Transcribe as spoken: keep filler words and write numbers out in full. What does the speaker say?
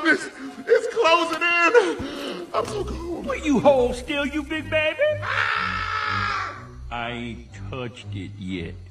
It's, it's closing in. I'm so cold. Will you hold still, you big baby? I ain't touched it yet.